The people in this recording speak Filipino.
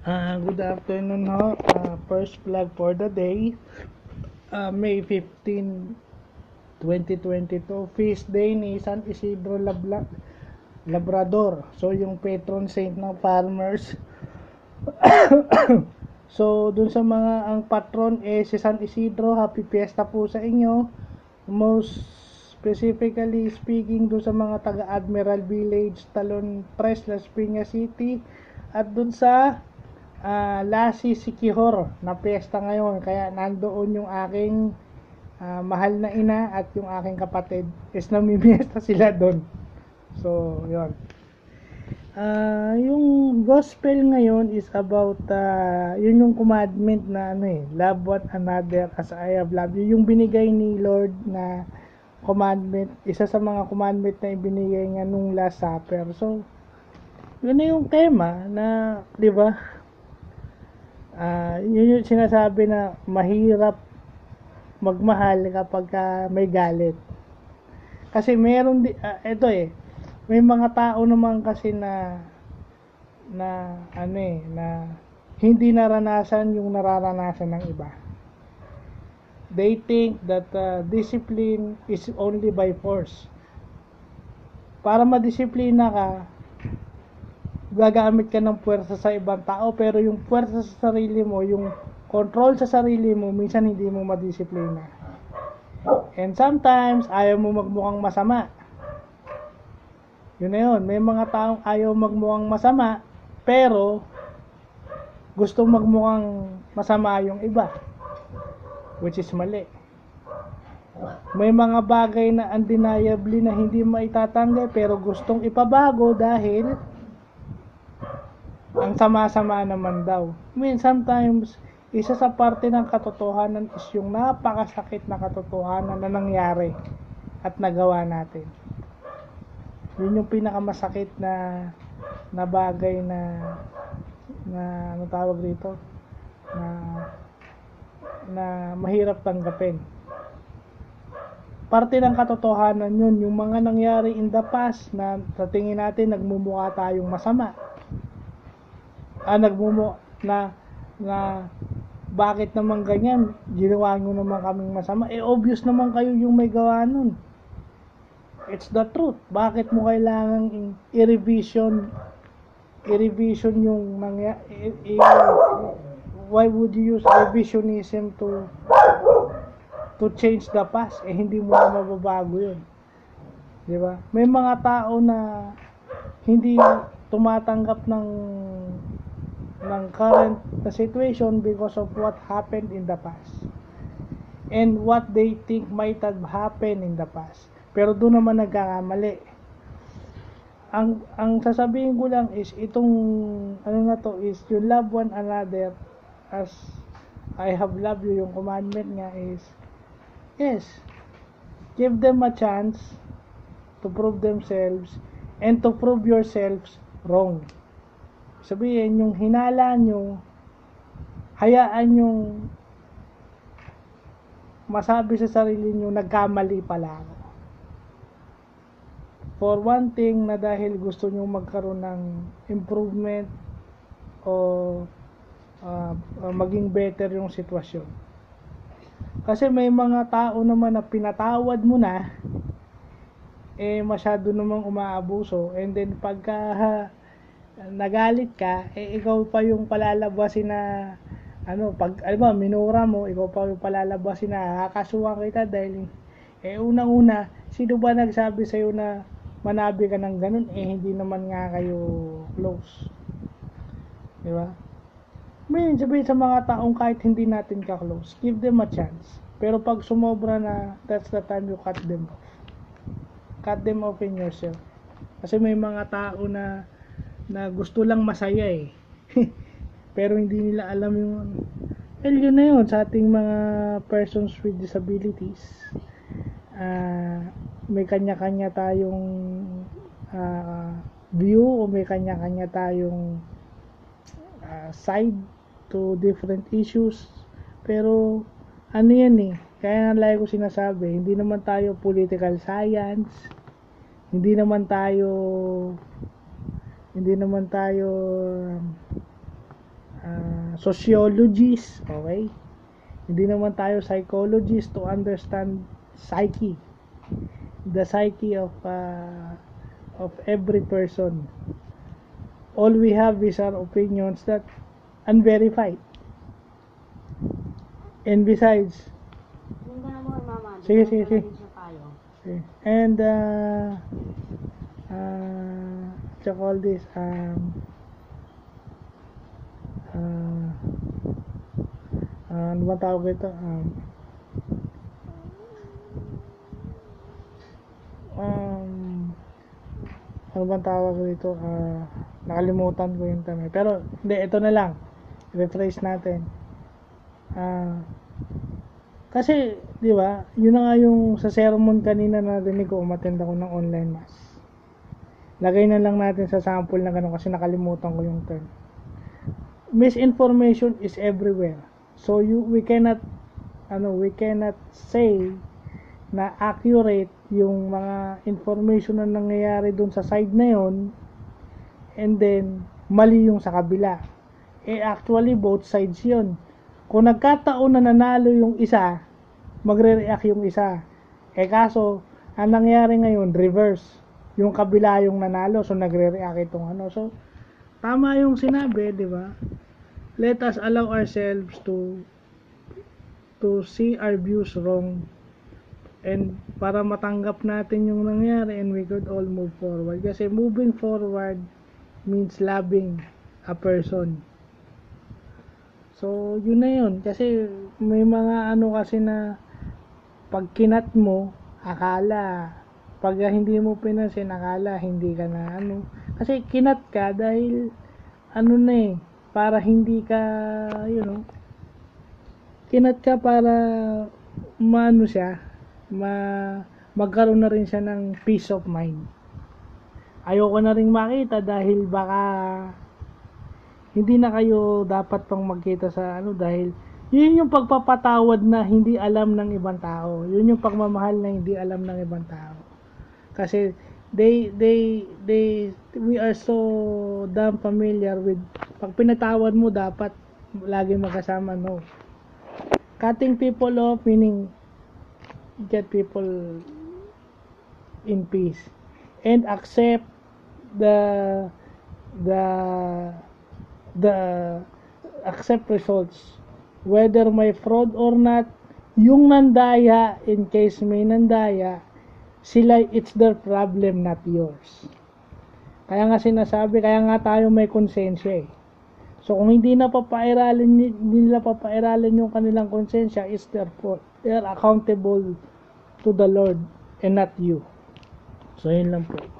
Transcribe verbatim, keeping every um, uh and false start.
Uh, good afternoon ho. Uh, first vlog for the day. Uh, May fifteenth, twenty twenty-two. Feast day ni San Isidro Labla Labrador. So yung patron saint ng farmers. So dun sa mga ang patron eh si San Isidro, happy fiesta po sa inyo. Most specifically speaking dun sa mga taga Admiral Village, Talon tres, Las Piñas City, at dun sa uh, Lasi Sikihor na piyesta ngayon, kaya nandoon yung aking uh, mahal na ina at yung aking kapatid is namimiesta sila doon. So yun, uh, yung gospel ngayon is about uh, yun yung commandment na ano eh, love one another as I have loved you, yung binigay ni Lord na commandment, isa sa mga commandment na ibinigay nga nung Last Supper. So yun na yung tema na, di ba? Uh, yun yung sinasabi na mahirap magmahal kapag uh, may galit. Kasi meron di, uh, ito eh, may mga tao naman kasi na na ano eh, na hindi naranasan yung nararanasan ng iba. They think that uh, discipline is only by force. Para madisiplina ka, gagamit ka ng puwersa sa ibang tao, pero yung puwersa sa sarili mo, yung control sa sarili mo, minsan hindi mo madisiplina. And sometimes, ayaw mo magmukhang masama. Yun na yun. May mga taong ayaw magmukhang masama, pero gusto magmukhang masama yung iba, which is mali. May mga bagay na undeniably na hindi maitatanggi, pero gustong ipabago dahil ang sama-sama naman daw. I mean, sometimes, isa sa parte ng katotohanan is yung napakasakit na katotohanan na nangyari at nagawa natin. Yun yung pinakamasakit na na bagay na na ano tawag dito, na na mahirap tanggapin. Parte ng katotohanan yun, yung mga nangyari in the past na sa tingin natin nagmumukha tayong masama. Ah, nagmumu na na bakit naman ganyan, ginawa nyo naman kaming masama. Eh obvious naman kayo yung may gawa nun. It's the truth. Bakit mo kailangan i-revision i-revision yung nangyari? Why would you use revisionism to to change the past? Eh hindi mo na mababago yun, di ba? May mga tao na hindi tumatanggap ng ng current na situation because of what happened in the past and what they think might have happened in the past, pero doon naman nagkakamali. Ang ang sasabihin ko lang is itong ano na to is you love one another as I have loved you. Yung commandment nga is yes, give them a chance to prove themselves and to prove yourselves wrong. Sabihin, yung hinala nyo, hayaan yung masabi sa sarili nyo, nagkamali pala ako. For one thing, na dahil gusto nyo magkaroon ng improvement o uh, maging better yung sitwasyon. Kasi may mga tao naman na pinatawad mo na, eh masyado namang umaabuso, and then pagka uh, nagalit ka, eh ikaw pa yung palalabasin na ano, pag alam mo, minura mo, ikaw pa yung palalabasin na kakasuhan kita dahil eh unang-una, sino ba nagsabi sa'yo na manabi ka ng ganun? Eh hindi naman nga kayo close, di ba? May sabihin sa mga taong kahit hindi natin ka-close, give them a chance. Pero pag sumobra na, that's the time you cut them off. Cut them off in yourself. Kasi may mga tao na na gusto lang masaya eh. Pero hindi nila alam yung well, yun na yun sa ating mga persons with disabilities. Uh, may kanya-kanya tayong uh, view o may kanya-kanya tayong uh, side to different issues. Pero ano yan eh, kaya nga lagi ko sinasabi, hindi naman tayo political science, hindi naman tayo hindi naman tayo sociologists, okay? Hindi naman tayo psychologists to understand psyche, the psyche of uh, of every person. All we have is our opinions that unverified. And besides, sige, sige, sige. sige. And uh, uh, check all this um, uh, uh, ano ba tawag ito? Um, um, ano ba tawag dito? Uh, nakalimutan ko yung term. Pero, hindi, ito na lang. Rephrase natin. Ah, uh, kasi, di ba, yun na nga yung sa sermon kanina na narinig ko, umattend ako ng online mass. Lagay na lang natin sa sample na gano'n kasi nakalimutan ko yung term. Misinformation is everywhere. So you we cannot ano, we cannot say na accurate yung mga information na nangyayari doon sa side na yon and then mali yung sa kabila. Eh actually both sides yon. Kung nagkataon na nanalo yung isa, magre-react yung isa. Eh kaso, ang nangyari ngayon, reverse. Yung kabila yung nanalo, so nagre-react itong ano. So, tama yung sinabi, di ba? Let us allow ourselves to to see our views wrong and para matanggap natin yung nangyari and we could all move forward. Kasi moving forward means loving a person. So, yun na yun. Kasi, may mga ano kasi na pag kinat mo, akala. Pag hindi mo pinansin, akala hindi ka na ano. Kasi kinat ka dahil ano na eh, para hindi ka, you know, kinat ka para maano siya, ma, magkaroon na rin siya ng peace of mind. Ayoko na rin makita dahil baka hindi na kayo dapat pang magkita sa ano dahil yun yung pagpapatawad na hindi alam ng ibang tao. Yun yung pagmamahal na hindi alam ng ibang tao. Kasi they they they we are so damn familiar with pag pinatawad mo dapat lagi magkasama, no. Cutting people off meaning get people in peace and accept the the the accept results whether may fraud or not. Yung nandaya, in case may nandaya, sila, it's their problem, not yours. Kaya nga sinasabi, kaya nga tayo may konsensya eh. So kung hindi na papairalin, hindi nila papairalin yung kanilang konsensya, it's their fault. They are accountable to the Lord and not you. So yun lang po.